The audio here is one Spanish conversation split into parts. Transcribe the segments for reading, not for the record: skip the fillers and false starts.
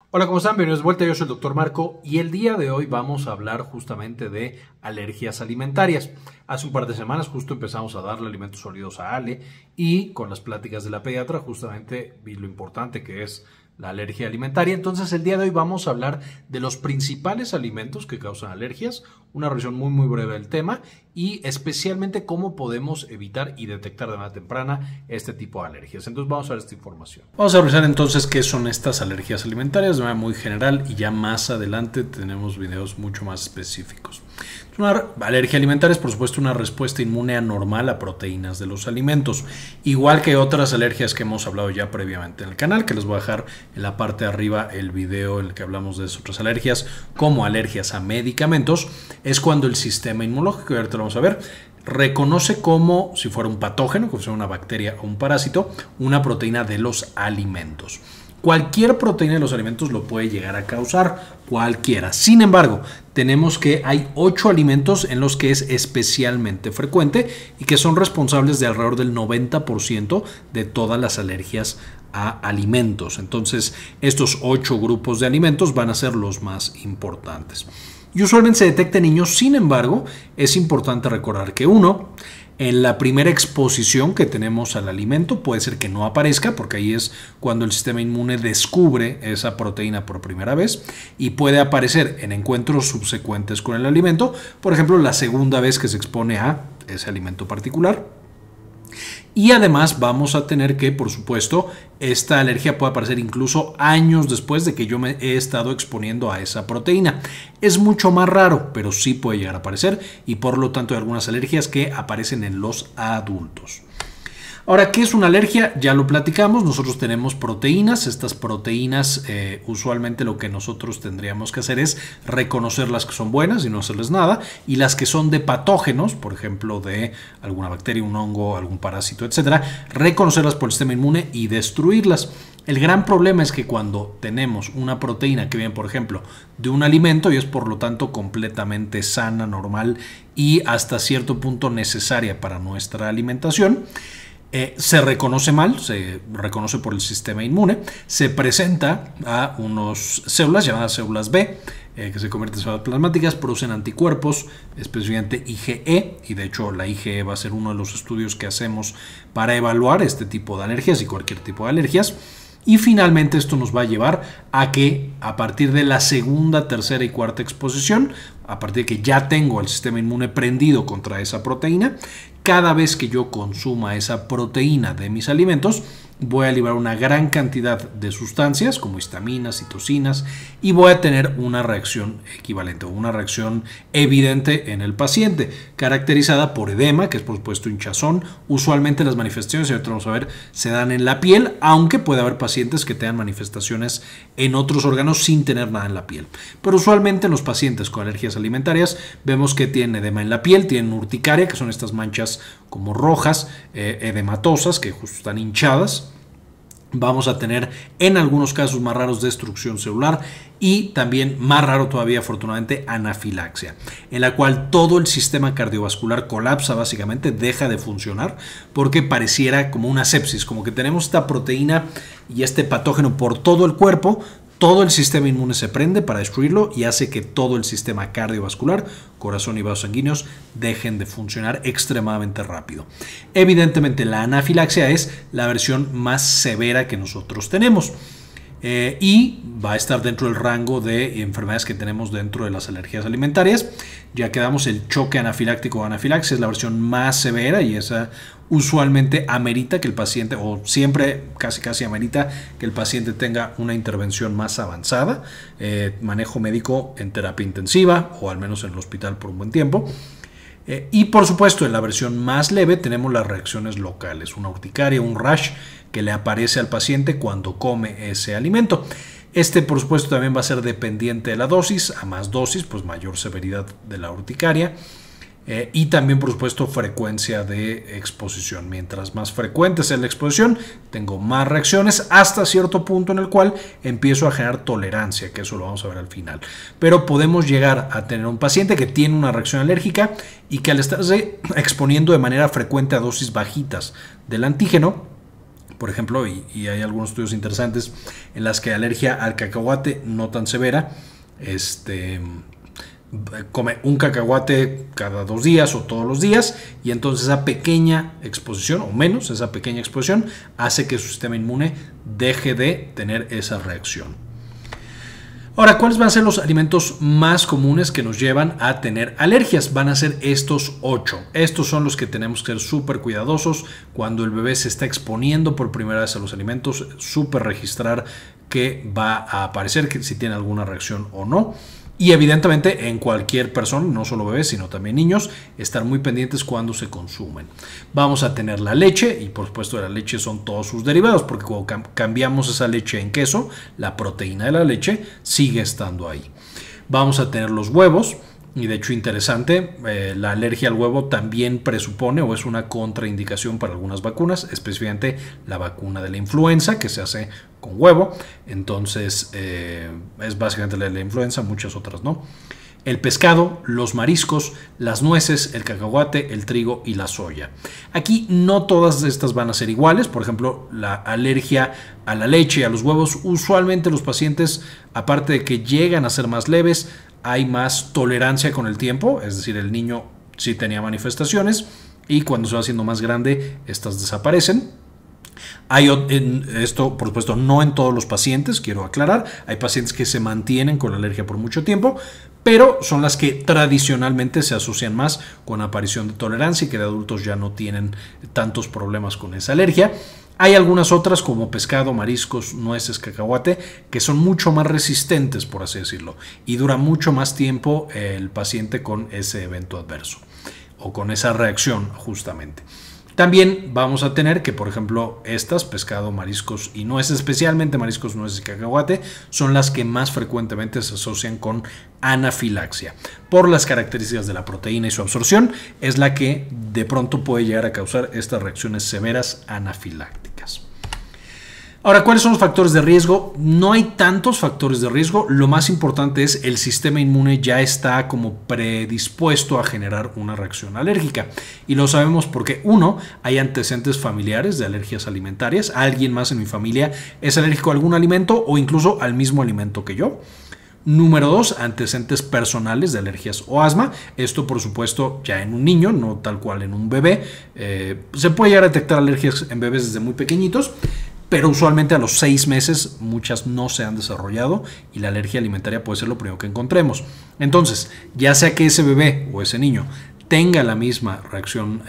Hola, ¿cómo están? Bienvenidos de vuelta, yo soy el Dr. Marco y el día de hoy vamos a hablar justamente de alergias alimentarias. Hace un par de semanas justo empezamos a darle alimentos sólidos a Ale y con las pláticas de la pediatra justamente vi lo importante que es la alergia alimentaria. Entonces el día de hoy vamos a hablar de los principales alimentos que causan alergias, una revisión muy breve del tema y especialmente cómo podemos evitar y detectar de manera temprana este tipo de alergias. Entonces vamos a ver esta información. Vamos a revisar entonces qué son estas alergias alimentarias de manera muy general y ya más adelante tenemos videos mucho más específicos. Una alergia alimentaria es por supuesto una respuesta inmune anormal a proteínas de los alimentos, igual que otras alergias que hemos hablado ya previamente en el canal, que les voy a dejar en la parte de arriba el video en el que hablamos de esas otras alergias, como alergias a medicamentos. Es cuando el sistema inmunológico, y ahorita lo vamos a ver, reconoce como si fuera un patógeno, como si fuera una bacteria o un parásito, una proteína de los alimentos. Cualquier proteína de los alimentos lo puede llegar a causar, cualquiera. Sin embargo, tenemos que hay 8 alimentos en los que es especialmente frecuente y que son responsables de alrededor del 90% de todas las alergias a alimentos. Entonces, estos 8 grupos de alimentos van a ser los más importantes. Y usualmente se detecta en niños, sin embargo, es importante recordar que en la primera exposición que tenemos al alimento puede ser que no aparezca, porque ahí es cuando el sistema inmune descubre esa proteína por primera vez y puede aparecer en encuentros subsecuentes con el alimento, por ejemplo, la segunda vez que se expone a ese alimento particular. Y además vamos a tener que, por supuesto, esta alergia puede aparecer incluso años después de que yo me he estado exponiendo a esa proteína. Es mucho más raro, pero sí puede llegar a aparecer y por lo tanto hay algunas alergias que aparecen en los adultos. Ahora, ¿qué es una alergia? Ya lo platicamos, nosotros tenemos proteínas, estas proteínas usualmente lo que nosotros tendríamos que hacer es reconocer las que son buenas y no hacerles nada, y las que son de patógenos, por ejemplo de alguna bacteria, un hongo, algún parásito, etcétera, reconocerlas por el sistema inmune y destruirlas. El gran problema es que cuando tenemos una proteína que viene, por ejemplo, de un alimento y es por lo tanto completamente sana, normal y hasta cierto punto necesaria para nuestra alimentación, se reconoce mal, se reconoce por el sistema inmune, se presenta a unas células llamadas células B, que se convierten en células plasmáticas, producen anticuerpos, específicamente IgE, y de hecho la IgE va a ser uno de los estudios que hacemos para evaluar este tipo de alergias y cualquier tipo de alergias. Y finalmente esto nos va a llevar a que a partir de la segunda, tercera y cuarta exposición, a partir de que ya tengo el sistema inmune prendido contra esa proteína, cada vez que yo consuma esa proteína de mis alimentos, voy a liberar una gran cantidad de sustancias como histaminas, citocinas y voy a tener una reacción equivalente o una reacción evidente en el paciente, caracterizada por edema, que es por supuesto hinchazón. Usualmente las manifestaciones, ahorita vamos a ver, se dan en la piel, aunque puede haber pacientes que tengan manifestaciones en otros órganos sin tener nada en la piel. Pero usualmente en los pacientes con alergias alimentarias vemos que tienen edema en la piel, tienen urticaria, que son estas manchas como rojas, edematosas, que justo están hinchadas. Vamos a tener en algunos casos más raros destrucción celular y también más raro todavía afortunadamente anafilaxia, en la cual todo el sistema cardiovascular colapsa, básicamente deja de funcionar porque pareciera como una sepsis, como que tenemos esta proteína y este patógeno por todo el cuerpo. Todo el sistema inmune se prende para destruirlo y hace que todo el sistema cardiovascular, corazón y vasos sanguíneos dejen de funcionar extremadamente rápido. Evidentemente la anafilaxia es la versión más severa que nosotros tenemos. Y va a estar dentro del rango de enfermedades que tenemos dentro de las alergias alimentarias. Ya quedamos, el choque anafiláctico o anafilaxia es la versión más severa y esa usualmente amerita que el paciente, o siempre casi amerita que el paciente tenga una intervención más avanzada, manejo médico en terapia intensiva o al menos en el hospital por un buen tiempo. Y por supuesto en la versión más leve tenemos las reacciones locales, una urticaria, un rash que le aparece al paciente cuando come ese alimento. Este por supuesto también va a ser dependiente de la dosis, a más dosis pues mayor severidad de la urticaria. Y también por supuesto frecuencia de exposición. Mientras más frecuente sea la exposición, tengo más reacciones hasta cierto punto en el cual empiezo a generar tolerancia, que eso lo vamos a ver al final. Pero podemos llegar a tener un paciente que tiene una reacción alérgica y que al estarse exponiendo de manera frecuente a dosis bajitas del antígeno, por ejemplo, y hay algunos estudios interesantes en las que alergia al cacahuate no tan severa, come un cacahuate cada 2 días o todos los días, y entonces esa pequeña exposición o menos, esa pequeña exposición hace que su sistema inmune deje de tener esa reacción. Ahora, ¿cuáles van a ser los alimentos más comunes que nos llevan a tener alergias? Van a ser estos 8. Estos son los que tenemos que ser súper cuidadosos cuando el bebé se está exponiendo por primera vez a los alimentos, súper registrar que va a aparecer, que si tiene alguna reacción o no. Y evidentemente en cualquier persona, no solo bebés, sino también niños, estar muy pendientes cuando se consumen. Vamos a tener la leche, y por supuesto la leche son todos sus derivados, porque cuando cambiamos esa leche en queso, la proteína de la leche sigue estando ahí. Vamos a tener los huevos, y de hecho interesante, la alergia al huevo también presupone o es una contraindicación para algunas vacunas, específicamente la vacuna de la influenza que se hace con huevo. Entonces es básicamente la de la influenza, muchas otras no. El pescado, los mariscos, las nueces, el cacahuate, el trigo y la soya. Aquí no todas estas van a ser iguales. Por ejemplo, la alergia a la leche y a los huevos, usualmente los pacientes, aparte de que llegan a ser más leves, hay más tolerancia con el tiempo, es decir, el niño sí tenía manifestaciones y cuando se va haciendo más grande, estas desaparecen. Esto, por supuesto, no en todos los pacientes, quiero aclarar. Hay pacientes que se mantienen con la alergia por mucho tiempo, pero son las que tradicionalmente se asocian más con aparición de tolerancia y que de adultos ya no tienen tantos problemas con esa alergia. Hay algunas otras como pescado, mariscos, nueces, cacahuate que son mucho más resistentes, por así decirlo, y dura mucho más tiempo el paciente con ese evento adverso o con esa reacción justamente. También vamos a tener que, por ejemplo, estas, pescado, mariscos y nueces, especialmente mariscos, nueces y cacahuate, son las que más frecuentemente se asocian con anafilaxia. Por las características de la proteína y su absorción, es la que de pronto puede llegar a causar estas reacciones severas anafilácticas. Ahora, ¿cuáles son los factores de riesgo? No hay tantos factores de riesgo. Lo más importante es el sistema inmune ya está como predispuesto a generar una reacción alérgica. Y lo sabemos porque, uno, hay antecedentes familiares de alergias alimentarias. Alguien más en mi familia es alérgico a algún alimento o incluso al mismo alimento que yo. Número 2, antecedentes personales de alergias o asma. Esto, por supuesto, ya en un niño, no tal cual en un bebé. Se puede llegar a detectar alergias en bebés desde muy pequeñitos, pero usualmente a los 6 meses muchas no se han desarrollado y la alergia alimentaria puede ser lo primero que encontremos. Entonces, ya sea que ese bebé o ese niño tenga la misma reacción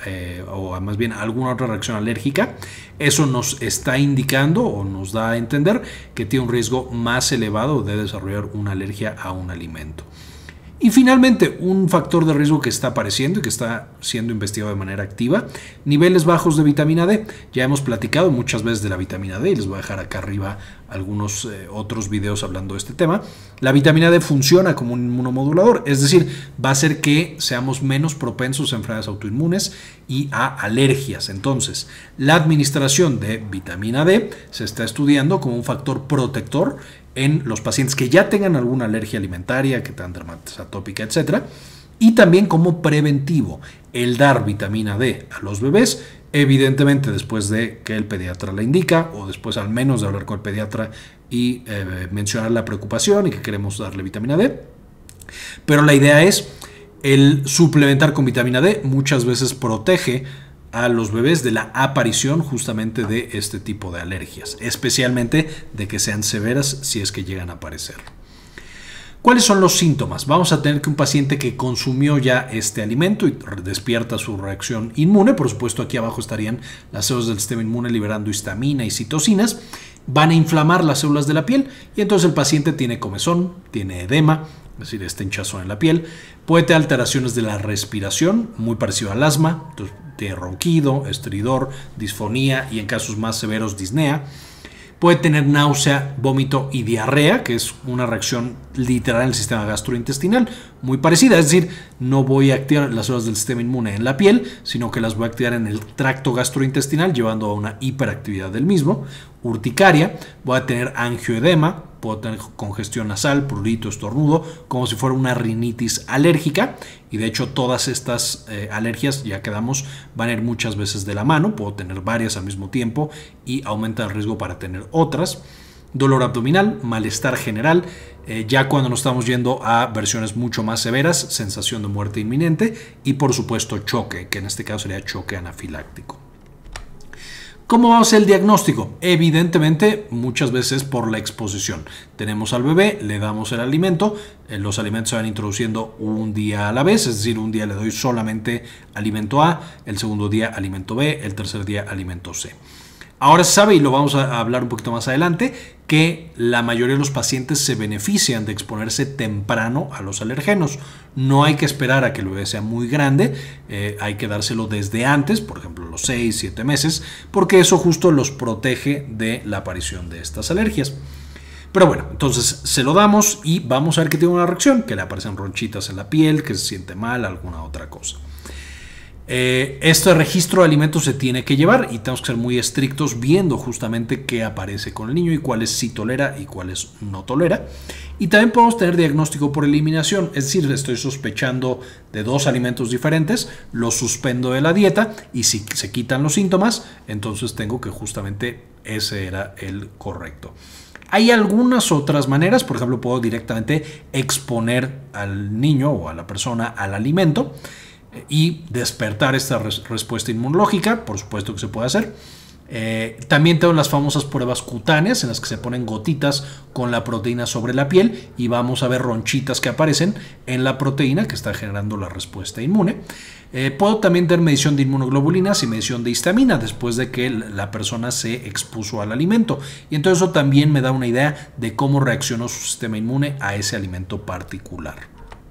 o más bien alguna otra reacción alérgica, eso nos está indicando o nos da a entender que tiene un riesgo más elevado de desarrollar una alergia a un alimento. Y finalmente, un factor de riesgo que está apareciendo y que está siendo investigado de manera activa, niveles bajos de vitamina D. Ya hemos platicado muchas veces de la vitamina D y les voy a dejar acá arriba algunos otros videos hablando de este tema. La vitamina D funciona como un inmunomodulador, es decir, va a hacer que seamos menos propensos a enfermedades autoinmunes y a alergias. Entonces, la administración de vitamina D se está estudiando como un factor protector en los pacientes que ya tengan alguna alergia alimentaria, que tengan dermatitis atópica, etc. Y también como preventivo, el dar vitamina D a los bebés, evidentemente después de que el pediatra la indica, o después al menos de hablar con el pediatra y mencionar la preocupación y que queremos darle vitamina D. Pero la idea es, el suplementar con vitamina D muchas veces protege a los bebés de la aparición justamente de este tipo de alergias, especialmente de que sean severas si es que llegan a aparecer. ¿Cuáles son los síntomas? Vamos a tener que un paciente que consumió ya este alimento y despierta su reacción inmune, por supuesto aquí abajo estarían las células del sistema inmune liberando histamina y citocinas, van a inflamar las células de la piel y entonces el paciente tiene comezón, tiene edema, es decir, este hinchazón en la piel, puede tener alteraciones de la respiración, muy parecido al asma, entonces tiene ronquido, estridor, disfonía y en casos más severos disnea. Puede tener náusea, vómito y diarrea, que es una reacción literal en el sistema gastrointestinal, muy parecida, es decir, no voy a activar las células del sistema inmune en la piel, sino que las voy a activar en el tracto gastrointestinal, llevando a una hiperactividad del mismo. Urticaria, voy a tener angioedema, puedo tener congestión nasal, prurito, estornudo, como si fuera una rinitis alérgica. Y de hecho todas estas alergias, ya quedamos, van a ir muchas veces de la mano. Puedo tener varias al mismo tiempo y aumenta el riesgo para tener otras. Dolor abdominal, malestar general, ya cuando nos estamos yendo a versiones mucho más severas, sensación de muerte inminente y por supuesto choque, que en este caso sería choque anafiláctico. ¿Cómo va a ser el diagnóstico? Evidentemente, muchas veces por la exposición. Tenemos al bebé, le damos el alimento, los alimentos se van introduciendo un día a la vez, es decir, un día le doy solamente alimento A, el segundo día alimento B, el tercer día alimento C. Ahora se sabe, y lo vamos a hablar un poquito más adelante, que la mayoría de los pacientes se benefician de exponerse temprano a los alergenos. No hay que esperar a que el bebé sea muy grande, hay que dárselo desde antes, por ejemplo los 6, 7 meses, porque eso justo los protege de la aparición de estas alergias. Pero bueno, entonces se lo damos y vamos a ver que tiene una reacción, que le aparecen ronchitas en la piel, que se siente mal, alguna otra cosa. Este registro de alimentos se tiene que llevar y tenemos que ser muy estrictos viendo justamente qué aparece con el niño y cuáles sí tolera y cuáles no tolera. Y también podemos tener diagnóstico por eliminación, es decir, estoy sospechando de 2 alimentos diferentes, los suspendo de la dieta y si se quitan los síntomas, entonces tengo que justamente ese era el correcto. Hay algunas otras maneras, por ejemplo, puedo directamente exponer al niño o a la persona al alimento y despertar esta respuesta inmunológica, por supuesto que se puede hacer. También tengo las famosas pruebas cutáneas en las que se ponen gotitas con la proteína sobre la piel y vamos a ver ronchitas que aparecen en la proteína que está generando la respuesta inmune. Puedo también tener medición de inmunoglobulinas y medición de histamina después de que la persona se expuso al alimento y entonces eso también me da una idea de cómo reaccionó su sistema inmune a ese alimento particular.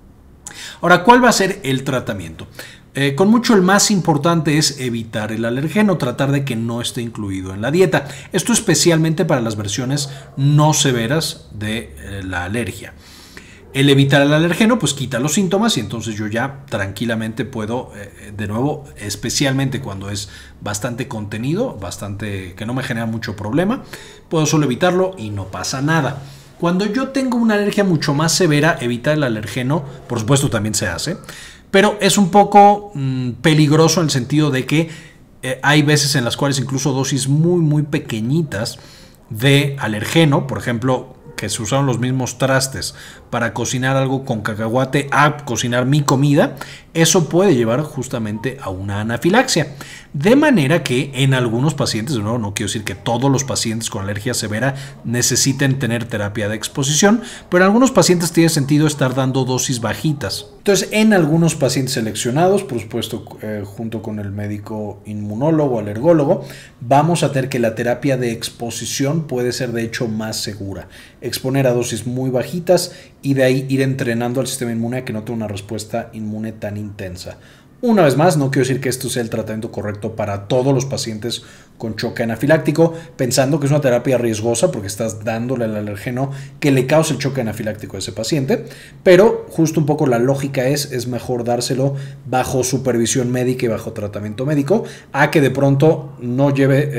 Ahora, ¿cuál va a ser el tratamiento? Con mucho el más importante es evitar el alergeno, tratar de que no esté incluido en la dieta. Esto especialmente para las versiones no severas de la alergia. El evitar el alergeno pues quita los síntomas y entonces yo ya tranquilamente puedo, de nuevo, especialmente cuando es bastante contenido, que no me genera mucho problema, puedo solo evitarlo y no pasa nada. Cuando yo tengo una alergia mucho más severa, evitar el alergeno, por supuesto también se hace, pero es un poco peligroso en el sentido de que hay veces en las cuales incluso dosis muy pequeñitas de alergeno, por ejemplo, que se usaron los mismos trastes para cocinar algo con cacahuate a cocinar mi comida, eso puede llevar justamente a una anafilaxia. De manera que en algunos pacientes, de nuevo, no quiero decir que todos los pacientes con alergia severa necesiten tener terapia de exposición, pero en algunos pacientes tiene sentido estar dando dosis bajitas. Entonces, en algunos pacientes seleccionados, por supuesto, junto con el médico inmunólogo, alergólogo, vamos a tener que la terapia de exposición puede ser de hecho más segura. Exponer a dosis muy bajitas y de ahí ir entrenando al sistema inmune a que no tenga una respuesta inmune tan intensa. Una vez más, no quiero decir que esto sea el tratamiento correcto para todos los pacientes con choque anafiláctico, pensando que es una terapia riesgosa porque estás dándole al alergeno que le causa el choque anafiláctico a ese paciente, pero justo un poco la lógica es mejor dárselo bajo supervisión médica y bajo tratamiento médico a que de pronto no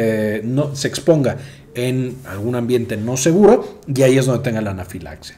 se exponga en algún ambiente no seguro y ahí es donde tenga la anafilaxia.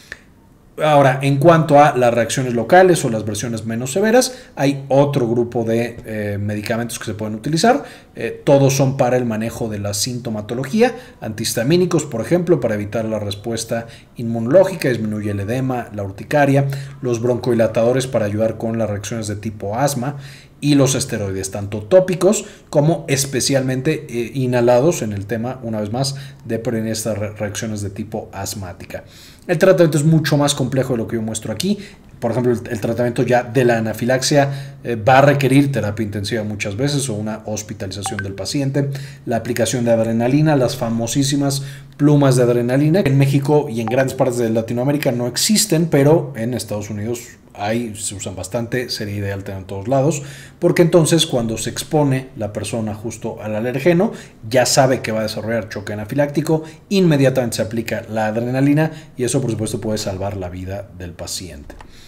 Ahora, en cuanto a las reacciones locales o las versiones menos severas, hay otro grupo de medicamentos que se pueden utilizar. Todos son para el manejo de la sintomatología. Antihistamínicos, por ejemplo, para evitar la respuesta inmunológica, disminuye el edema, la urticaria. Los broncodilatadores para ayudar con las reacciones de tipo asma. Y los esteroides, tanto tópicos como especialmente inhalados en el tema, una vez más, de prevenir estas reacciones de tipo asmática. El tratamiento es mucho más complejo de lo que yo muestro aquí. Por ejemplo, el tratamiento ya de la anafilaxia va a requerir terapia intensiva muchas veces o una hospitalización del paciente. La aplicación de adrenalina, las famosísimas plumas de adrenalina. En México y en grandes partes de Latinoamérica no existen, pero en Estados Unidos se usan bastante, sería ideal tener en todos lados, porque entonces cuando se expone la persona justo al alergeno, ya sabe que va a desarrollar choque anafiláctico, inmediatamente se aplica la adrenalina y eso por supuesto puede salvar la vida del paciente.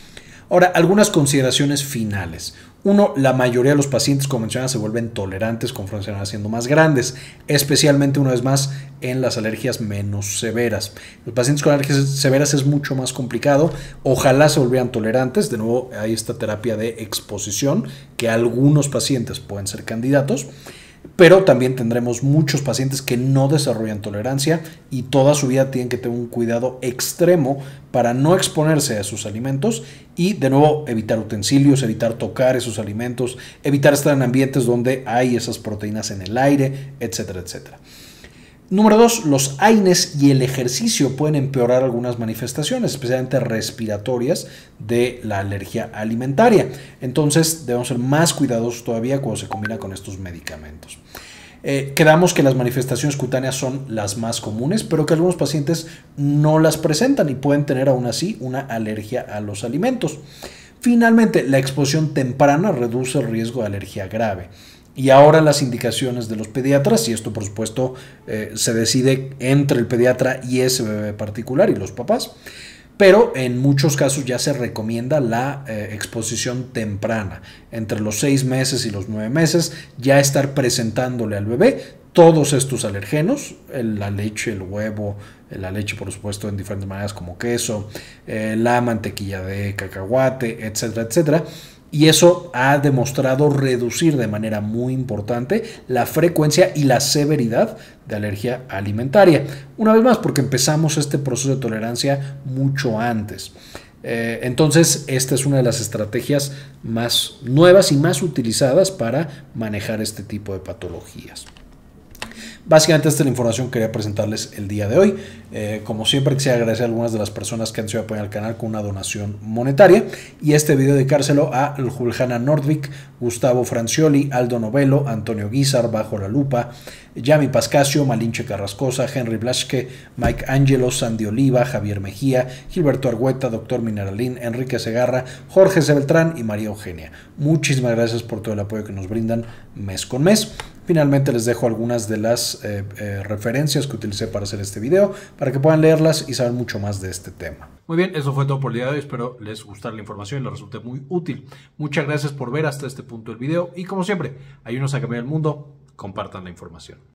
Ahora, algunas consideraciones finales. Uno, la mayoría de los pacientes, como mencionaba, se vuelven tolerantes conforme se van haciendo más grandes, especialmente, una vez más, en las alergias menos severas. Los pacientes con alergias severas es mucho más complicado. Ojalá se volvieran tolerantes. De nuevo, hay esta terapia de exposición, que algunos pacientes pueden ser candidatos. Pero también tendremos muchos pacientes que no desarrollan tolerancia y toda su vida tienen que tener un cuidado extremo para no exponerse a esos alimentos y, de nuevo, evitar utensilios, evitar tocar esos alimentos, evitar estar en ambientes donde hay esas proteínas en el aire, etcétera, etcétera. Número 2, los AINES y el ejercicio pueden empeorar algunas manifestaciones, especialmente respiratorias, de la alergia alimentaria. Entonces, debemos ser más cuidadosos todavía cuando se combina con estos medicamentos. Quedamos que las manifestaciones cutáneas son las más comunes, pero que algunos pacientes no las presentan y pueden tener aún así una alergia a los alimentos. Finalmente, la exposición temprana reduce el riesgo de alergia grave. Y ahora las indicaciones de los pediatras, y esto por supuesto se decide entre el pediatra y ese bebé particular y los papás, pero en muchos casos ya se recomienda la exposición temprana, entre los 6 meses y los 9 meses, ya estar presentándole al bebé todos estos alergenos, la leche, el huevo, la leche por supuesto en diferentes maneras como queso, la mantequilla de cacahuate, etcétera, etcétera. Y eso ha demostrado reducir de manera muy importante la frecuencia y la severidad de alergia alimentaria. Una vez más, porque empezamos este proceso de tolerancia mucho antes. Entonces, esta es una de las estrategias más nuevas y más utilizadas para manejar este tipo de patologías. Básicamente esta es la información que quería presentarles el día de hoy. Como siempre, quisiera agradecer a algunas de las personas que han sido apoyar al canal con una donación monetaria. Y este video dedicárselo a Juliana Nordvik, Gustavo Francioli, Aldo Novello, Antonio Guizar, Bajo la Lupa, Yami Pascasio, Malinche Carrascosa, Henry Blaschke, Mike Angelo, Sandy Oliva, Javier Mejía, Gilberto Argueta, Doctor Mineralín, Enrique Segarra, Jorge C. Beltrán y María Eugenia. Muchísimas gracias por todo el apoyo que nos brindan mes con mes. Finalmente les dejo algunas de las referencias que utilicé para hacer este video para que puedan leerlas y saber mucho más de este tema. Muy bien, eso fue todo por el día de hoy. Espero les gustara la información y les resulte muy útil. Muchas gracias por ver hasta este punto del video y como siempre, ayúdenos a cambiar el mundo, compartan la información.